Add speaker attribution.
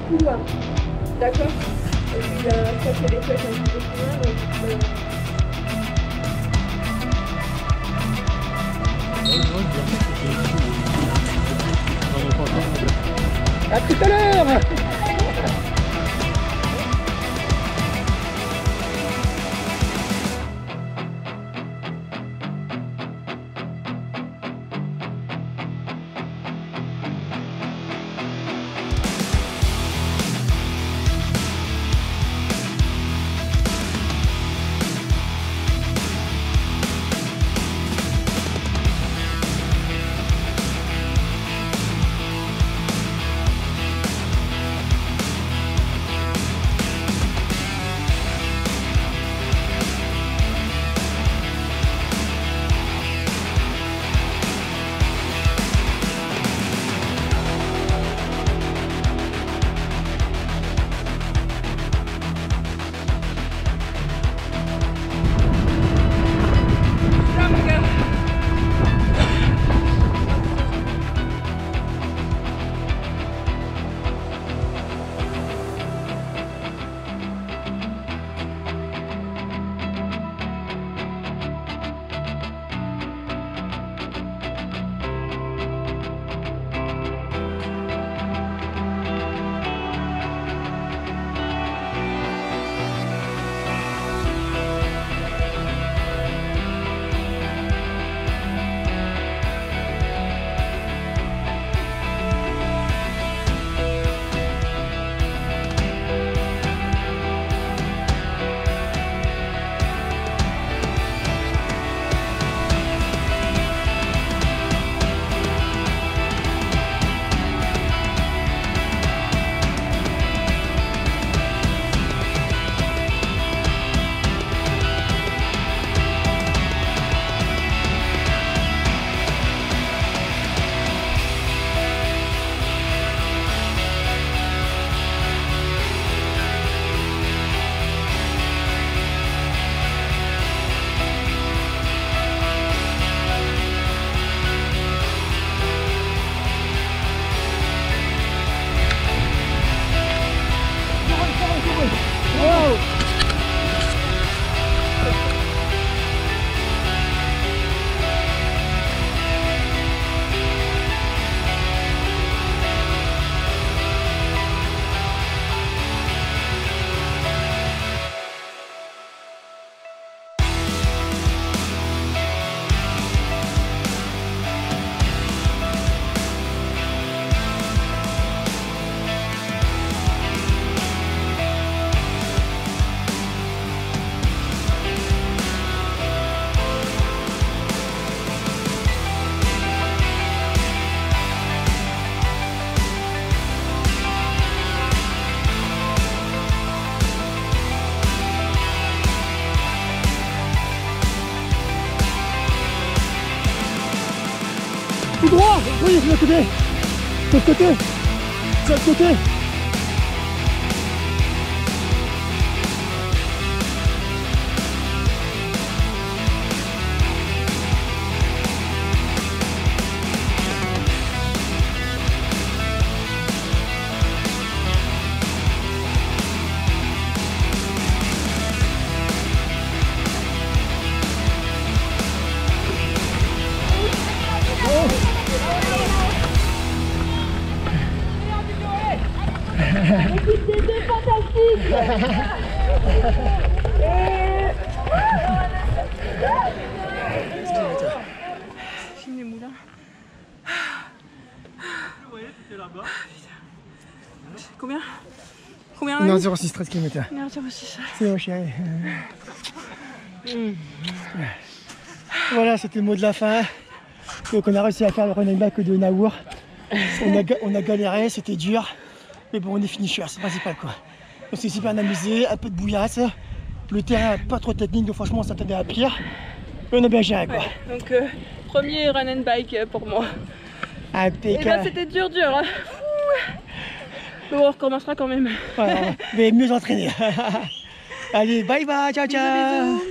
Speaker 1: couloir. D'accord? Et puis ça fait des trucs un petit peu plus loin.
Speaker 2: À tout à l'heure. Tout droit. Oui, de l'autre côté. De l'autre côté. De l'autre côté.
Speaker 1: C'était fantastique. Filme les moulins. Combien? Combien?
Speaker 2: Non, 0,6, 13 km.
Speaker 1: Non, 0,6.
Speaker 2: C'est bon, chérie. Voilà, c'était le mot de la fin. Donc on a réussi à faire le run and bike de Naour. On a galéré, c'était dur. Mais bon, on est finisher, c'est principal quoi. On s'est super amusé, un peu de bouillasse. Le terrain pas trop technique, donc franchement on s'attendait à pire. Mais on a bien géré quoi.
Speaker 1: Ouais, donc premier run and bike pour moi.
Speaker 2: Impeccable.
Speaker 1: Et là c'était dur hein. Mais on recommencera quand même.
Speaker 2: Voilà, mais mieux entraîné. Allez, bye bye, ciao ciao.
Speaker 1: Bisous, bisous.